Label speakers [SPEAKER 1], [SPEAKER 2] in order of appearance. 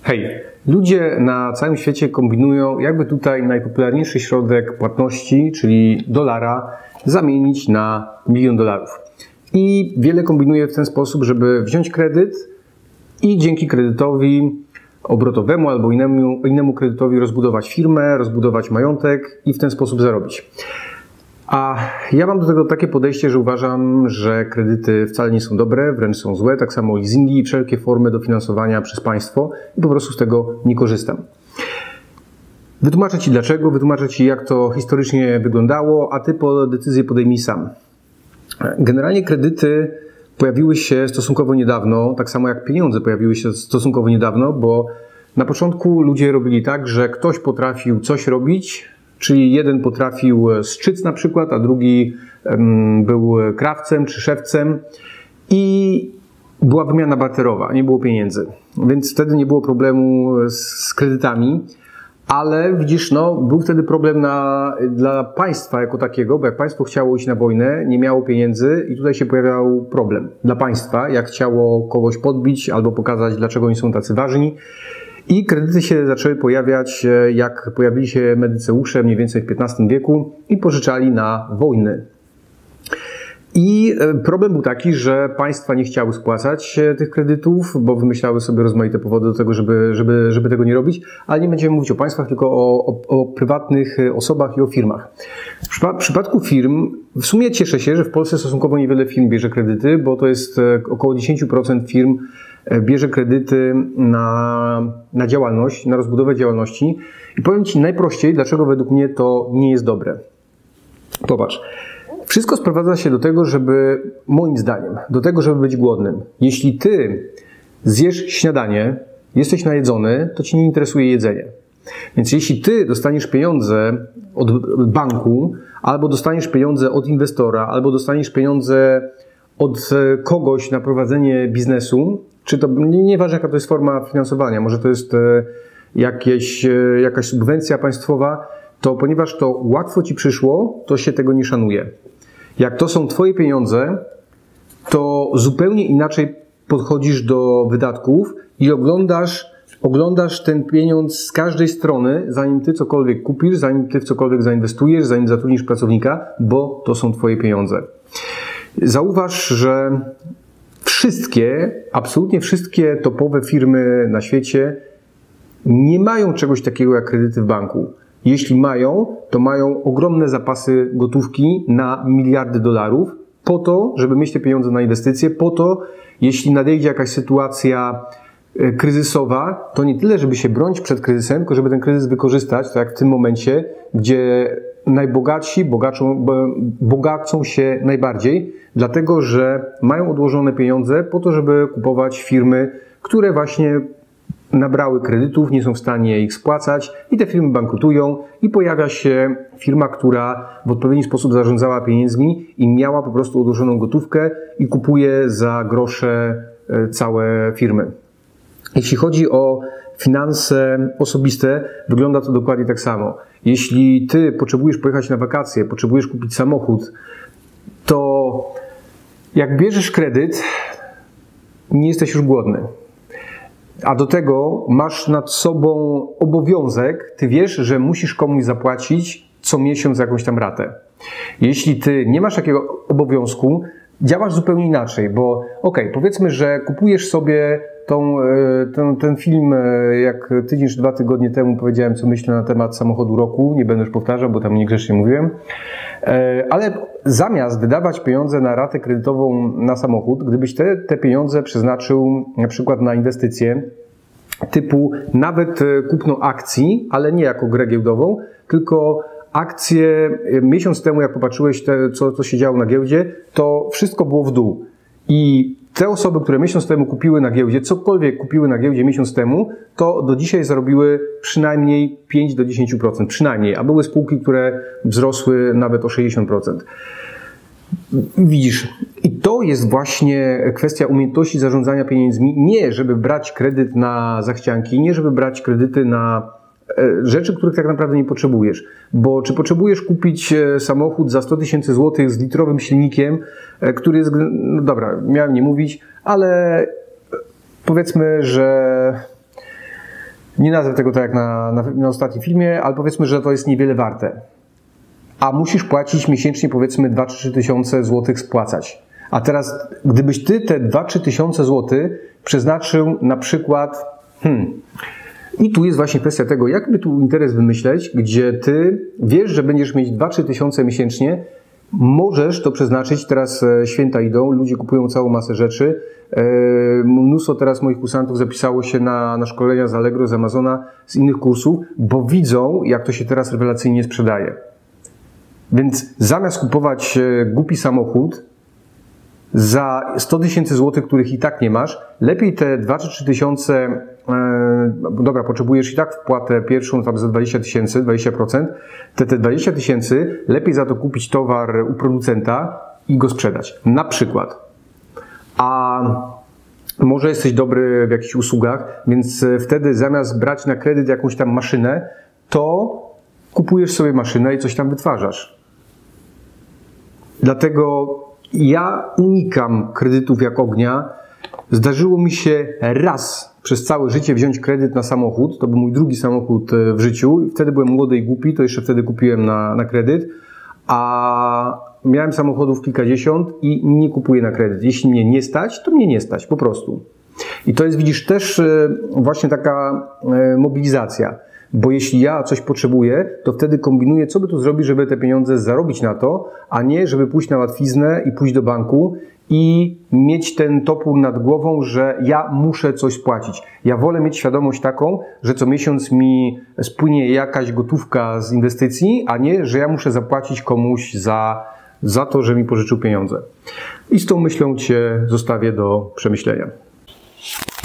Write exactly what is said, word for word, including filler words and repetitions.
[SPEAKER 1] Hej, ludzie na całym świecie kombinują, jakby tutaj najpopularniejszy środek płatności, czyli dolara, zamienić na milion dolarów. I wiele kombinuje w ten sposób, żeby wziąć kredyt i dzięki kredytowi obrotowemu albo innemu, innemu kredytowi rozbudować firmę, rozbudować majątek i w ten sposób zarobić. A ja mam do tego takie podejście, że uważam, że kredyty wcale nie są dobre, wręcz są złe, tak samo leasingi i wszelkie formy dofinansowania przez państwo i po prostu z tego nie korzystam. Wytłumaczę Ci dlaczego, wytłumaczę Ci jak to historycznie wyglądało, a Ty po decyzję podejmij sam. Generalnie kredyty pojawiły się stosunkowo niedawno, tak samo jak pieniądze pojawiły się stosunkowo niedawno, bo na początku ludzie robili tak, że ktoś potrafił coś robić, czyli jeden potrafił sczyc na przykład, a drugi był krawcem czy szewcem i była wymiana barterowa, nie było pieniędzy. Więc wtedy nie było problemu z kredytami, ale widzisz, no, był wtedy problem na, dla państwa jako takiego, bo jak państwo chciało iść na wojnę, nie miało pieniędzy i tutaj się pojawiał problem dla państwa, jak chciało kogoś podbić albo pokazać, dlaczego oni są tacy ważni. I kredyty się zaczęły pojawiać, jak pojawili się medyceusze mniej więcej w piętnastym wieku i pożyczali na wojny. I problem był taki, że państwa nie chciały spłacać tych kredytów, bo wymyślały sobie rozmaite powody do tego, żeby, żeby, żeby tego nie robić, ale nie będziemy mówić o państwach, tylko o, o, o prywatnych osobach i o firmach. W przypadku firm, w sumie cieszę się, że w Polsce stosunkowo niewiele firm bierze kredyty, bo to jest około dziesięć procent firm bierze kredyty na, na działalność, na rozbudowę działalności. I powiem Ci najprościej, dlaczego według mnie to nie jest dobre. Popatrz. Wszystko sprowadza się do tego, żeby, moim zdaniem, do tego, żeby być głodnym. Jeśli Ty zjesz śniadanie, jesteś najedzony, to Cię nie interesuje jedzenie. Więc jeśli Ty dostaniesz pieniądze od banku, albo dostaniesz pieniądze od inwestora, albo dostaniesz pieniądze od kogoś na prowadzenie biznesu, czy to, nieważne jaka to jest forma finansowania, może to jest jakieś, jakaś subwencja państwowa, to ponieważ to łatwo Ci przyszło, to się tego nie szanuje. Jak to są Twoje pieniądze, to zupełnie inaczej podchodzisz do wydatków i oglądasz, oglądasz ten pieniądz z każdej strony, zanim Ty cokolwiek kupisz, zanim Ty w cokolwiek zainwestujesz, zanim zatrudnisz pracownika, bo to są Twoje pieniądze. Zauważ, że wszystkie, absolutnie wszystkie topowe firmy na świecie nie mają czegoś takiego jak kredyty w banku. Jeśli mają, to mają ogromne zapasy gotówki na miliardy dolarów po to, żeby mieć te pieniądze na inwestycje, po to, jeśli nadejdzie jakaś sytuacja kryzysowa, to nie tyle, żeby się bronić przed kryzysem, tylko żeby ten kryzys wykorzystać, tak jak w tym momencie, gdzie najbogatsi bogaczą, bogacą się najbardziej, dlatego że mają odłożone pieniądze po to, żeby kupować firmy, które właśnie nabrały kredytów, nie są w stanie ich spłacać i te firmy bankrutują i pojawia się firma, która w odpowiedni sposób zarządzała pieniędzmi i miała po prostu odłożoną gotówkę i kupuje za grosze całe firmy. Jeśli chodzi o finanse osobiste, wygląda to dokładnie tak samo. Jeśli Ty potrzebujesz pojechać na wakacje, potrzebujesz kupić samochód, to jak bierzesz kredyt, nie jesteś już głodny. A do tego masz nad sobą obowiązek, Ty wiesz, że musisz komuś zapłacić co miesiąc jakąś tam ratę. Jeśli Ty nie masz takiego obowiązku, działasz zupełnie inaczej, bo okej, okay, powiedzmy, że kupujesz sobie tą, ten, ten film, jak tydzień czy dwa tygodnie temu powiedziałem, co myślę na temat samochodu roku, nie będę już powtarzał, bo tam niegrzecznie mówiłem, ale zamiast wydawać pieniądze na ratę kredytową na samochód, gdybyś te, te pieniądze przeznaczył na przykład na inwestycje typu nawet kupno akcji, ale nie jako grę giełdową, tylko akcje miesiąc temu, jak popatrzyłeś, te, co, co się działo na giełdzie, to wszystko było w dół. I te osoby, które miesiąc temu kupiły na giełdzie, cokolwiek kupiły na giełdzie miesiąc temu, to do dzisiaj zarobiły przynajmniej pięć do dziesięciu procent. Przynajmniej. A były spółki, które wzrosły nawet o sześćdziesiąt procent. Widzisz, i to jest właśnie kwestia umiejętności zarządzania pieniędzmi. Nie, żeby brać kredyt na zachcianki, nie, żeby brać kredyty na rzeczy, których tak naprawdę nie potrzebujesz. Bo czy potrzebujesz kupić samochód za sto tysięcy złotych z litrowym silnikiem, który jest, no dobra, miałem nie mówić, ale powiedzmy, że nie nazwę tego tak jak na, na, na ostatnim filmie, ale powiedzmy, że to jest niewiele warte. A musisz płacić miesięcznie powiedzmy dwa czy trzy tysiące złotych spłacać. A teraz, gdybyś ty te dwa czy trzy tysiące złotych przeznaczył na przykład, hmm, i tu jest właśnie kwestia tego, jakby tu interes wymyśleć, gdzie ty wiesz, że będziesz mieć dwa czy trzy tysiące miesięcznie, możesz to przeznaczyć, teraz święta idą, ludzie kupują całą masę rzeczy, mnóstwo teraz moich kursantów zapisało się na, na szkolenia z Allegro, z Amazona, z innych kursów, bo widzą, jak to się teraz rewelacyjnie sprzedaje. Więc zamiast kupować głupi samochód za sto tysięcy złotych, których i tak nie masz, lepiej te dwa czy trzy tysiące, e, dobra, potrzebujesz i tak wpłatę pierwszą tam za dwadzieścia tysięcy, dwadzieścia procent, te, te dwadzieścia tysięcy, lepiej za to kupić towar u producenta i go sprzedać. Na przykład. A może jesteś dobry w jakichś usługach, więc wtedy zamiast brać na kredyt jakąś tam maszynę, to kupujesz sobie maszynę i coś tam wytwarzasz. Dlatego ja unikam kredytów jak ognia. Zdarzyło mi się raz przez całe życie wziąć kredyt na samochód. To był mój drugi samochód w życiu. Wtedy byłem młody i głupi, to jeszcze wtedy kupiłem na, na kredyt. A miałem samochodów kilkadziesiąt i nie kupuję na kredyt. Jeśli mnie nie stać, to mnie nie stać, po prostu. I to jest, widzisz, też właśnie taka mobilizacja. Bo jeśli ja coś potrzebuję, to wtedy kombinuję, co by tu zrobić, żeby te pieniądze zarobić na to, a nie żeby pójść na łatwiznę i pójść do banku i mieć ten topór nad głową, że ja muszę coś spłacić. Ja wolę mieć świadomość taką, że co miesiąc mi spłynie jakaś gotówka z inwestycji, a nie, że ja muszę zapłacić komuś za, za to, że mi pożyczył pieniądze. I z tą myślą Cię zostawię do przemyślenia.